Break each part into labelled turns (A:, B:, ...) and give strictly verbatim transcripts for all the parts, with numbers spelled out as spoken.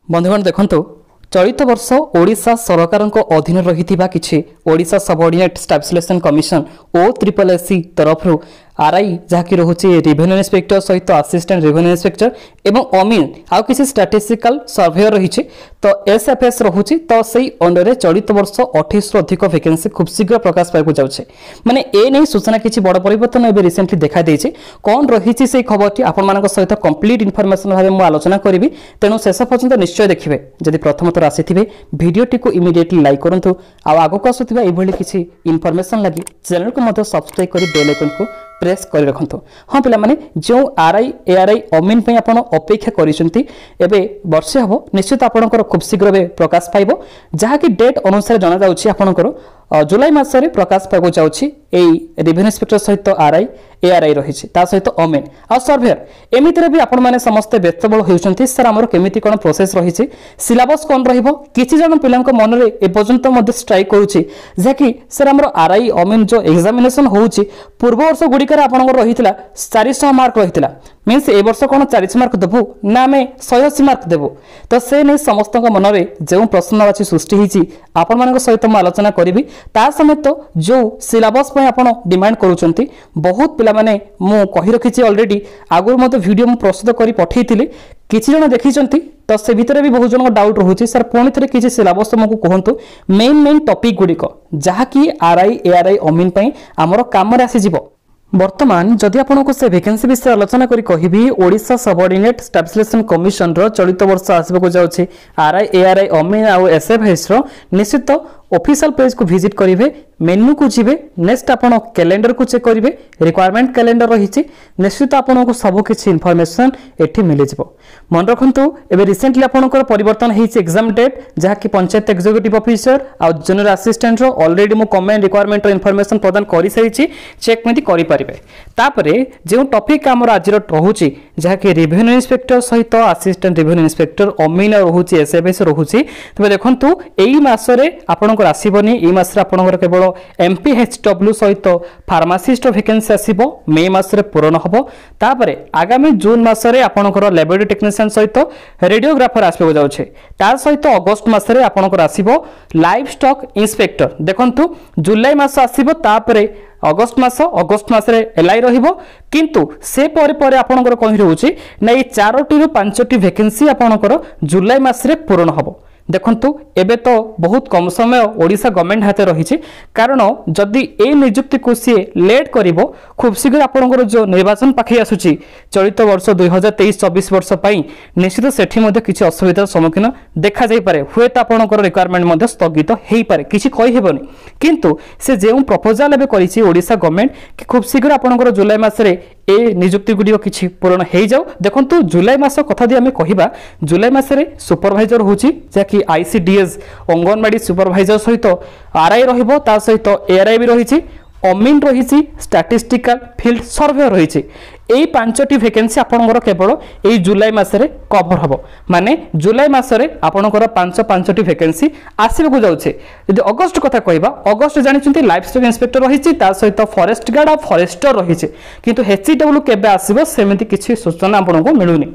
A: बंधुगण देखंतु चलित वर्ष ओडिशा सरकार अधीन रही किछि Odisha subordinate staff selection commission ओ ट्रिपल एससी तरफ आरआई जहाँकि रोचे रेवेन्यू इंस्पेक्टर सहित असिस्टेंट रेवेन्यू इंस्पेक्टर एवं अमीन आउ किसी स्टैटिस्टिकल सर्वेयर रही तो एसएफएस रोचे तो सही अंडर चलित वर्ष अठाईस रु अधिक वैकेंसी खूब शीघ्र प्रकाश पाइक जाऊे माने ए नहीं सूचना किसी बड़ परिवर्तन एवं रिसेंटली देखा देछि कौन रही से खबर आपण सहित कंप्लीट इनफॉरमेशन भाव मुझे आलोचना करी तेणु शेष पर्यंत निश्चय देखिए जदि प्रथम थर आसी भिडियोटी को इमिडिएटली लाइक करूँ आगक आसुवा ये किसी इनफॉरमेशन लगी चैनल को सब्सक्राइब कर बेल आइकन को प्रेस कर रखु हाँ पे जो आरआई एआरआई अमीन आप अपेक्षा करें वर्षे हम निश्चित आपंकर खूब शीघ्र प्रकाश पाइब जहाँकि डेट अनुसार जना जापर जुलाई मसरे प्रकाश पाइक जाऊँगी रेवेन्यू इंस्पेक्टर सहित आरआई एआरआई रही सहित अमीन आ सर्वेयर एमती भी आपण मैंने समस्ते व्यस्तबल होती सर आमर केमी कौन प्रोसेस रही सिलेबस कौन रही जन पिला मन में एपर्यंत स्ट्राइक करुच्ची जहाँकि सर आमर आरआई अमीन जो एग्जामिनेशन होउची पूर्व वर्ष गुड़िकर आपंकर रही चार सौ मार्क रही मीन्स ए वर्ष कौन चार सौ मार्क देवु ना आम शहे अशी मार्क देवु तो से नहीं समस्त मन में जो प्रश्नवाची सृष्टि होती आपण मान सहित मुझे आलोचना करी ता समेत जो सिलेबस आप डिमांड करुँच बहुत पिला माने मु कही रखी अलरेडी आगुरी मत वीडियो मु प्रस्तुत कर पठई किसी जन देखी तो से भितर भी बहुत जन डाउट रोचे सर पुणी थे किसी सिलेबस तुमको कहतु मेन मेन टॉपिक गुड़िक जहाँकि आरआई एआरआई अमीन आमर कम आसीज वर्तमान जदि आपको से वैकेंसी विषय आलोचना करी कहि Odisha subordinate staff selection commission रो चलित वर्ष आसबाक जाउछि आरआई एआरआई अमीन आउ एसएफएस रो निश्चित ऑफिशियल पेज को विजिट करेंगे मेन्यू को जीवे नेक्स्ट आपन कैलेंडर को चेक करेंगे रिक्वायरमेंट कैलेंडर रही निश्चित आपको सब किसी इनफॉरमेशन एठी मिल जाव मन रखु एवं रिसेंटली आपंकर परिवर्तन होती एग्जाम डेट जहाँकि पंचायत एक्जिक्यूटिव ऑफिसर आ जनरल असिस्टेंट रो ऑलरेडी मु कमेंट रिक्वायरमेंट प्रदान कर सारी चेक में करें जो टॉपिक आमर आज रोचे जहाँकि रेवेन्यू इंस्पेक्टर सहित असिस्टेंट रेवेन्यू इंस्पेक्टर अमीन रोचे एसएफएस रोचे तेज देखु यही मसरे आप आसबनी ये मसरे आपंकर केवल एमपीएचडब्ल्यू सहित फार्मासीस्ट वैकेंसी आसब मे मसरे पूरण हम तापर आगामी जून मसरे आपंकर लैबोरेटरी टेक्नीशियन सहित रेडियोग्राफर आसपा जाऊे ता सहित अगस्ट मसरे आपंकर आसब लाइव स्टॉक इंस्पेक्टर देखंतु जुलाई मास आसब तापर अगस्ट मास अगस्ट मसरे एलआई रहिबो किंतु से परे परे आपनकर कहि रहउची ना ये चारोटी रु पांचटी वैकेंसी आपनकर जुलाई मासरे पूर्ण हबो देखंतु एबे तो बहुत कम समय ओडिशा गवर्नमेंट हाथ रही कारण जदि ए नियुक्ति को सी लेट करिवो खूब शीघ्र आपनकर जो निर्वाचन पाखे आसुची चलित वर्ष दुई हजार तेईस चौबीस वर्ष पई निश्चित सेठी मध्ये किछि असुविधार सम्मुखीन देखा जाई पारे हुए आपनकर रिक्वायरमेंट मध्ये स्थगित हेई पारे किछि कहि हेबनी किंतु से जे प्रपोजल एबे करिछि ओडिशा गवर्नमेंट कि खूब शीघ्र आपनकर जुलाई मासरे ए नियुक्ति गुड़िक किछि पूर्ण हो जाऊ देखंतु जुलाई मास कथा दी आमे कहिबा जुलाई मासरे सुपरवाइजर होछि जहाँकि आईसीडीएस अंगनवाड़ी सुपरवाइजर सहित आरआई रहिबो ता सहित एआरआई भी रही अमीन रही स्टैटिस्टिकल फील्ड सर्वे रही यही पांचटी वैकेंसी आपंकर केवल यही जुलाई मसरे कभर हम माने जुलाई मसरे आपंकर पांच पांचटी वैकेंसी आसबाक जाऊे यदि अगस्ट कथा कहवा अगस्ट जानते लाइफ स्टॉक इंस्पेक्टर रही सहित फॉरेस्ट गार्ड और फॉरेस्टर रही किंतु एचसीडब्ल्यू केबे आसीबो सेमिति किछि सूचना आपको मिलूनी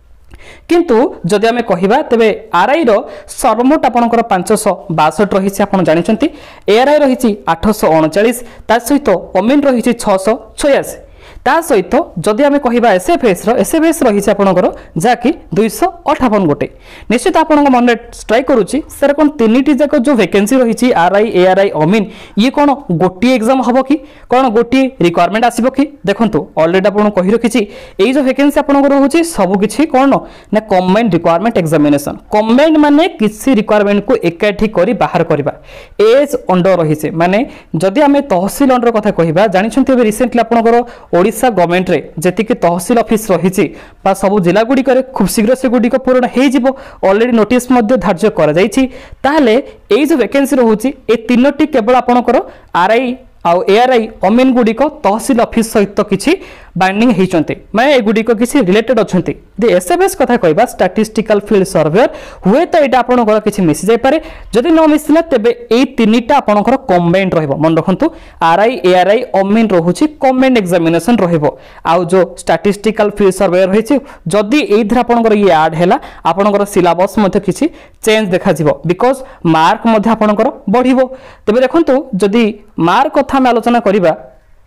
A: किंतु जदि आमे कहिबा तेबे आरआई रो सर्वमोट आपनकर पांच सौ बासठ रही आप जानते एआरआई रही आठ सौ अड़चाश ता सहित अमीन रही छह सौ छयासी ता सहित जदि आमे कहिबा एसएफएस रो एसएफएस रही आपनकर जहाँकि दुईश अठावन गोटे निश्चित आपण मन में स्ट्राइक करुच्ची सर कौन तीन जाक जो वैकेंसी रही आरआई एआरआई अमीन ये कौन गोटे एग्जाम हम कि कौन गोटे रिक्वायरमेंट आसब कि देखो अलरेडी आपको कही रखी ये जो वैकेंसी आपंकर रोचे सबकि कौन ना कम्बाइंड रिक्वायरमेंट एग्जामिनेशन कम्बाइंड माने किसी रिक्वायरमेंट को एकाठी करी बाहर करबा एज अंडर रही माने जदि आमे तहसील अंडर कथा कहबा जानछन्ते रिसेंटली आपनकर ओडिशा गवर्नमेंट रे जेतिके तहसील ऑफिस रही सब जिला गुड़िक खूब शीघ्र से गुड़िक पूर्ण हो ऑलरेडी नोटिस धार्य कर जो वैकेंसी रोचे ये तीनो केवल आपंकर आरआई आउ एआरआई अमीन गुड़िक तहसिल ऑफिस सहित किसी बाइंडिंग होती मैं एगुड़िक किसी रिलेटेड अच्छा एसएमएस कथा कहवा स्टैटिस्टिकल फील्ड सर्वेयर हुए तो यहाँ आपंकर किसी मिसी जापे जदि न मिसला तेज ये तीन टा आपंकर कंबाइंड रहिबो मन रखु आरआई एआरआई अमीन रोचे कंबाइंड एग्जामिनेशन रहिबो आउ जो स्टैटिस्टिकल फील्ड सर्वेयर रही जदि एथर आपंकर ये ऐड है आपंकर सिलेबस किसी चेंज देखा बिकज मार्क आपंकर बढ़िबो तेबे देखंतु जदि मार्क कथा में आलोचना करिबा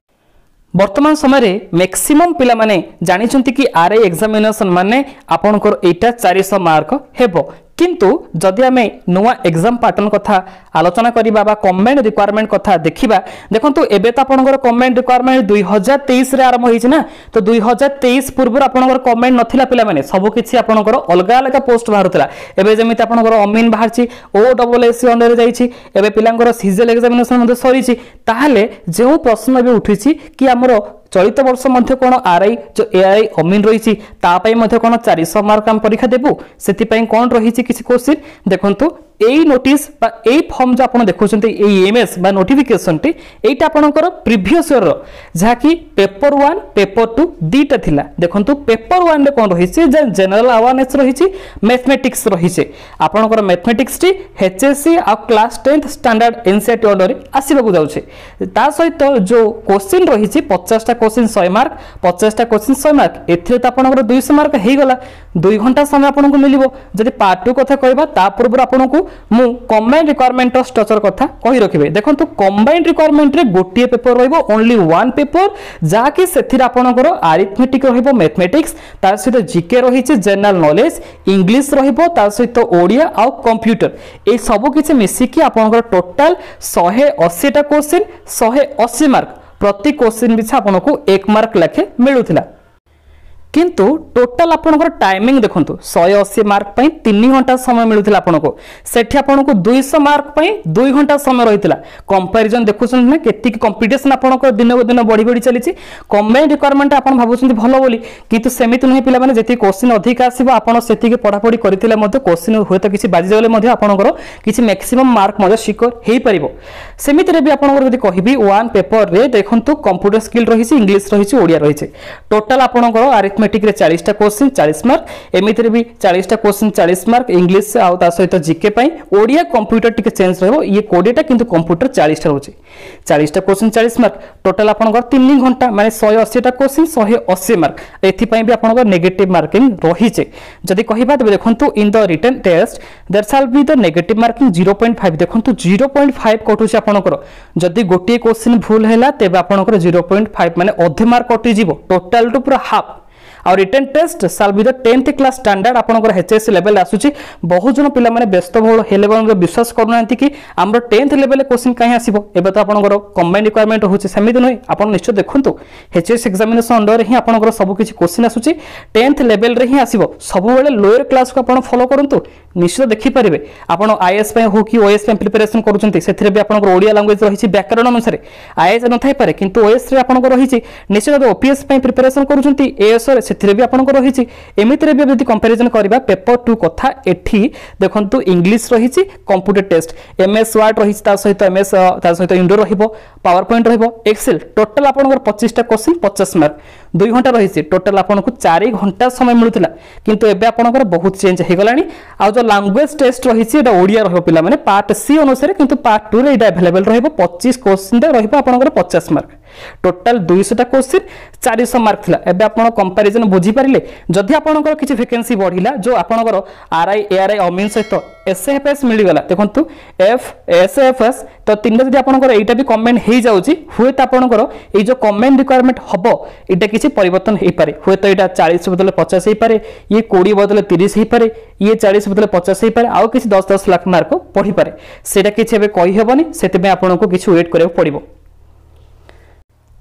A: वर्तमान समय मैक्सिमम पिला माने जानिछंती कि आरआई एग्जामिनेशन माने आपनकर एटा चार सौ मार्क हेबो किंतु जदि आमे नुआ एग्जाम पैटर्न कथा आलोचना करिबा बा कंबाइंड रिक्वायरमेंट कथा देखिबा देखंतु एबे त आपनकर कंबाइंड रिक्वायरमेंट दो हज़ार तेईस रे आरंभ होइछ ना तो दो हज़ार तेईस पूर्व आपनकर कंबाइंड नथिला पिला माने सब किछि आपनकर अलगा अलगा पोस्ट बाहरतला एबे जेमिति आपनकर अमीन बाहरछि ओ डबल एससी अंडर जाइछि एबे पिलांकर सीजीएल एग्जामिनेशन मध्ये सरिछि ताहाले जेउ प्रश्न एबे उठिछि कि हमरो चलित वर्ष मध्य कोन आरआई जो एआरआई अमीन रही तापाई मध्य कोन चार सौ मार्क हम परीक्षा देबु सेति पई कोन रही किसी क्वेश्चन देखंतु एई नोटिस बा एई फॉर्म जो आपण देखुछन्ते एई एमएस बा नोटिफिकेशन टी एटा आपणकर प्रीवियस ईयर जहा कि पेपर वन पेपर टू दीटा थिला देखंतु पेपर वन रे कोन रही जे जनरल अवेयरनेस रही मैथमेटिक्स रही आपणकर मैथमेटिक्स टी एचएससी आ class tenth standard NCERT order आसीबाकू जाउछे ता सहित जो क्वेश्चन रही पचास टा क्वेश्चन सौ मार्क पचास टा क्वेश्चन सौ मार्क एथिरे त आपणकर दो सौ मार्क हे गला दो घंटा समय आपनको मिलिबो जदि पार्ट टू कथा कहबा ता पूर्व आपनको मु कंबाइंड रिक्वायरमेंट स्ट्रक्चर कथा कहि रखिबे देखंतु कंबाइंड रिक्वायरमेंट रे गोटिए पेपर रहइबो ओनली वन पेपर जा कि सेथिर आपनकर अरिथमेटिक रहइबो मैथमेटिक्स तार सहित जीके रहिছে जनरल नॉलेज इंग्लिश रहइबो तार सहित ओडिया आ कंप्यूटर ए सब किछि मिसी कि आपनकर टोटल एक सौ अस्सी टा क्वेश्चन एक सौ अस्सी मार्क प्रति क्वेश्चन बिछा आपनको एक मार्क लेखे मिलुथिला किंतु टोटल आपनकर टाइमिंग देखंतु एक सौ अस्सी मार्क पई तीन घंटा समय मिलुथिला आपनको सेठी आपनको दो सौ मार्क पई दो घंटा समय रहितला कंपैरिजन देखुछन ना केति कंपटीशन आपनको दिन को दिन बढ़ी बढ़ी चलीछि कंबाइंड रिक्वायरमेंट आपन भाबुछन भलो बोली किंतु सेमित नहि पिला माने जेति क्वेश्चन अधिक आसीबो आपन सेति के पढा पढी करथिले मध्ये क्वेश्चन होय त किछि बाजी जाले मध्ये आपनकर किछि मैक्सिमम मार्क मध्ये सिक्योर हेई परिबो सेमित रे भी आपनकर जदि कहिबी वन पेपर रे देखंतु कंप्यूटर स्किल रहिछि इंग्लिश रहिछि ओडिया रहिछि टोटल आपनकर अरिथमेटिक रे चालीस टा क्वेश्चन चालीस मार्क एमिति रे भी चालीस टा क्वेश्चन चालीस मार्क इंग्लिश आ ता सहित जीके पई ओडिया कंप्यूटर टिके चेंज रहबो ये बीस टा किंतु कंप्यूटर चालीस टा होछि चालीस टा क्वेश्चन चालीस मार्क टोटल आपनकर तीन घंटा माने एक सौ अस्सी टा क्वेश्चन एक सौ अस्सी मार्क एथि पई भी आपनकर नेगेटिव मार्किंग रहिছে जदि कहिबा तबे देखंतु in the written test there shall be the negative marking zero point five देखंतु ज़ीरो पॉइंट फाइव कटुछि आपनकर जदि गोटे क्वेश्चन भूल हैला तेबे आपनकर ज़ीरो पॉइंट फाइव माने अधे मार्क कटि जिवो टोटल टू पूरा हाफ और written test shall be the tenth class standard आपनकर एचएससी लेवल आसुची बहुत जन पिला माने व्यस्त बहुल हेले बन विश्वास करूनांती कि हमर टेंथ लेवल क्वेश्चन काहे आसीबो एबे तो आपनकर कंबाइंड रिक्वायरमेंट होची समिति नै आपन निश्चय देखंतु एचएससी एग्जामिनेशन अंडर ही आपनकर सब किछि क्वेश्चन आसुची टेंथ लेवल रे ही आसीबो सब बेले लोअर क्लास को आपन फॉलो करंतु निश्चय देखि परिबे आपन आईएएस पे हो कि ओएस पे प्रिपरेशन करूचंती सेथिरे भी आपनकर ओडिया लैंग्वेज रहिछि व्याकरण अनुसार आईएएस न थाई पारे किंतु ओएस रे आपनकर रहिछि निश्चय ओपीएस पे प्रिपरेशन करूचंती एएस रे सेथिरे भी आपनकर रहिछि एमिति रे भी यदि कंपैरिजन करबा पेपर टू कथा एठी देखंतु इंग्लिश रहिछि कंप्यूटर टेस्ट एमएस वर्ड रहिछि ता सहित एमएस ता सहित विंडो रहिबो पावर पॉइंट रहिबो एक्सेल टोटल आपनकर पच्चीस टा क्वेश्चन पचास मार्क दो घंटा रहिछि टोटल आपनको चार घंटा समय मिलुथिला किंतु एबे आपनकर बहुत चेंज हे गलानी आ जो लैंग्वेज टेस्ट रहिछि एटा ओडिया रहबो पिला माने पार्ट सी अनुसार किंतु पार्ट टू रे एटा अवेलेबल रहबो पच्चीस क्वेश्चन रे रहबो आपनकर पचास मार्क टोटल दो सौ टा क्वेश्चन चार सौ मार्क थिला एबे आपण कंपैरिजन बुझी पारिले जदि आपनकर किछि वैकेंसी बढ़िला जो आपनकर आरआई एआरआई अमीन सहित एसएफएस मिली गला देखंतु एफ एसएफएस तो तीन जदि आपनकर एटा भी कमेंट हे जाउची हुए त आपनकर ए जो कमेंट रिक्वायरमेंट हबो एटा किछि परिवर्तन हे पारे हुए तो एटा चालीस बदले पचास हे पारे ये बीस बदले तीस हे पारे ये चालीस बदले पचास हे पारे आउ किछि दस दस लाख मार्क पढ़ी पारे सेटा किछि एबे कहि हेबनी सेते में आपनको किछि वेट करबो पड़िबो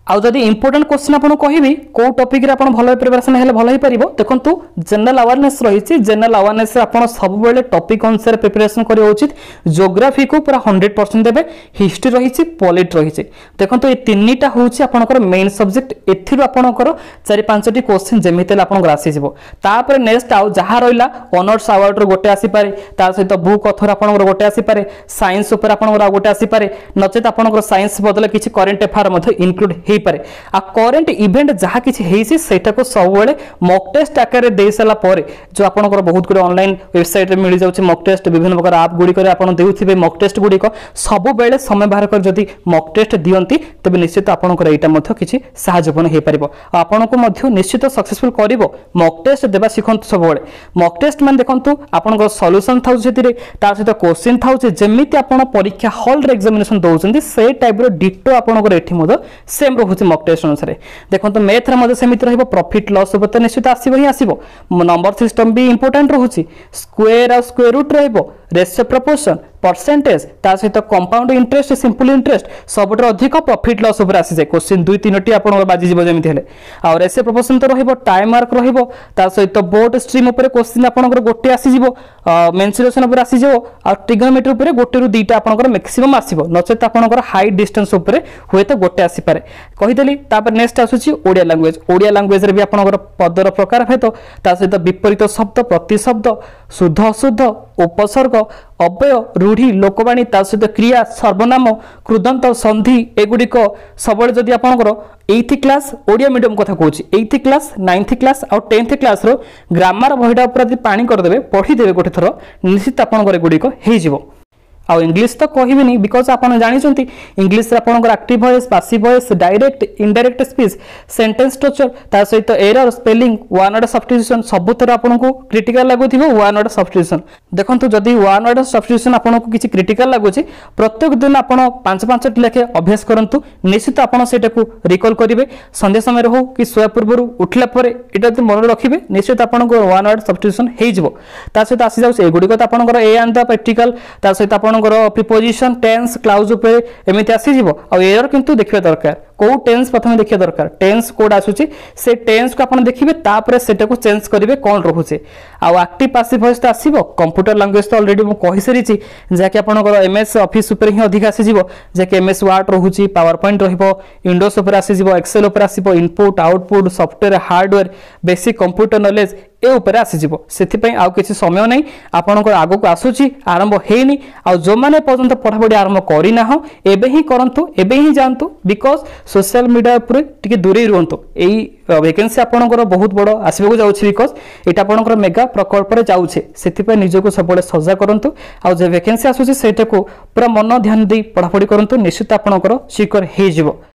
A: आउ जदि इंपोर्टेंट क्वेश्चन आपको कहबी कौ टॉपिक रे आपण भलो प्रिपरेशन हेले भलो ही परिबो देखंतु जनरल अवेयरनेस रहिछि जनरल अवेयरनेस रे आपण सब बेले टॉपिक अनुसार प्रिपरेशन करियो उचित ज्योग्राफी को पूरा हंड्रेड परसेंट देबे हिस्ट्री रहिछि पॉलिट रहिछि देखंतु ए तीनटा होछि आपनकर मेन सब्जेक्ट एथिरो आपनकर चारि पांचटी क्वेश्चन जेमितेल आपनकर आसी जिवो तापर नेक्स्ट आउ जहा रहिला ऑनर्स अवार्ड रो गोटे आसी पारे तार सहित बुक ऑथर आपनकर गोटे आसी पारे साइंस ऊपर आपनकर गोटे आसी पारे नचेत आपनकर साइंस बदले किछि करंट अफेयर मध्ये इंक्लूड हे पारे आ करंट इवेंट जहा किछि हेछि सेटा को सब बेले मॉक टेस्ट आकार दे सला परे जो आपनकर बहुत गुड ऑनलाइन वेबसाइट रे मिल जाउछि मॉक टेस्ट विभिन्न प्रकार ऐप गुडी करे आपन देउथिबे मॉक टेस्ट गुडी को सब बेले समय बाहर कर जदी मॉक टेस्ट दियंती तबे निश्चित आपनकर एटा मध्ये किछि सहायजपन हे परिबो आपन को मध्ये निश्चित सक्सेसफुल करिवो मॉक टेस्ट देबा सिखंतु सब बेले मॉक टेस्ट मान देखंतु आपनकर सॉल्यूशन थाउ सेतिरे तार सहित क्वेश्चन थाउ जे जेमिति आपन परीक्षा हॉल रे एग्जामिनेशन दोउछन्ती से टाइप रो डिटो आपनकर एठी मध्ये सेम रहउछि मॉक टेस्ट अनुसार देखो मैथ रे सेमित रहिबो प्रॉफिट लॉस ऊपर निश्चित आसीबो ही आसीबो नंबर सिस्टम भी इंपोर्टेंट रहउछि स्क्वायर और स्क्वायर रूट रहइबो रेशियो प्रोपोर्शन परसेंटेज ता सहित कंपाउंड इंटरेस्ट सिंपल इंटरेस्ट सबटर अधिक प्रॉफिट लॉस ऊपर आसी जाय क्वेश्चन दुई तीनटी आपन बाजी जीवो जेमिति हेले आ रेशियो प्रोपोर्शन तो रहइबो टाइम मार्क रहइबो ता सहित बोर्ड स्ट्रीम ऊपर क्वेश्चन आपनकर गोटे आसी जीवो मेंसुरेशन ऊपर आसी जीवो आ ट्रिगोनोमेट्री ऊपर गोटे रु दुईटा आपनकर मैक्सिमम आसीबो नचेत आपनकर हाई डिस्टेंस ऊपर होय तो गोटे आसी पारे कहि देली तापर नेक्स्ट आसुची ओडिया लैंग्वेज ओडिया लैंग्वेज रे भी आपनकर पदर प्रकार हेतो ता सहित विपरीत शब्द प्रतिशब्द शुद्ध अशुद्ध उपसर्ग अव्यय रूढ़ी लोकवाणी ता सहित क्रिया सर्वनाम कृदंत संधि एगुड़िक सब जदि आपनकर एथ क्लास ओडिया मीडियम कथा कहूँ एथ क्लास नाइन्थ क्लास और टेन्थ क्लास रो ग्रामर बहीटा ऊपर पानी करदे पढ़ीदेवे गोटे थर निश्चित आपनकर एगुड़िक हो आ इंग्लिश तो कहबी बिकज आपन जानी इंग्लिश आपनकर active voice passive voice direct indirect speech sentence structure ता सहित error spelling one word substitution सबुतर आपको क्रिटिकल लगुथिबो वन वर्ड सब्स्टिट्यूशन देखंतु जदि वन वर्ड सब्स्टिट्यूशन आपको किछि क्रिटिकल लगुछि प्रत्येक दिन आपन पांच पांचटी लेखे अभ्यास करंतु निश्चित आपन सेटा को रिकॉल करिवे संध्या समय हो कि सोया पूर्व उठला परे एटा जदि मन रखिबे निश्चित आपनको वन वर्ड सब्स्टिट्यूशन हेइ जिवो ता सहित आसी जाउ एगुडी को आपनकर ए एंड द प्रैक्टिकल ता सहित आपनकर प्रिपोजिशन टेंस क्लाउज ऊपर एमिति आसी जिवो आ एरर किंतु देखिबा दरकार को टेंस प्रथम देखिया दरकार टेंस कोड आसुची से टेंस को आपन देखिबे तापर सेटा को चेंज करिवे कोन रहउचे आ एक्टिव पासिव वॉइस तो आसीबो कंप्यूटर लैंग्वेज तो ऑलरेडी मु कहि सरिची जाके आपनकर एमएस ऑफिस ऊपर ही अधिक आसी जिवो जाके एमएस वर्ड रहउची पावर पॉइंट रहिबो विंडोज ऊपर आसी जिवो एक्सेल ऊपर आसीबो input output software hardware basic computer knowledge ए ऊपर आसी जिवो सेति पई आउ किछि समय नै आपनकर आगो को आसुची आरंभ हेनी आ जो माने पर्यंत पढ़ापढ़ी आरंभ करी ना हो एबे ही करंतु एबे ही जानतु बिकॉज सोशल मीडिया ऊपर टिके दूरे रुहंतु एई वैकेंसी आपनकर बहुत बड़ आसीबो जाउछि बिकॉज एटा आपनकर मेगा प्रकल्प रे जाउछि सेति पई निजको सबले सजा करंतु आ जे वैकेंसी आसुछि सेटा को पूरा मन ध्यान दे पढ़ापढ़ी करंतु निश्चित आपनकर सिक्योर हे जिवो।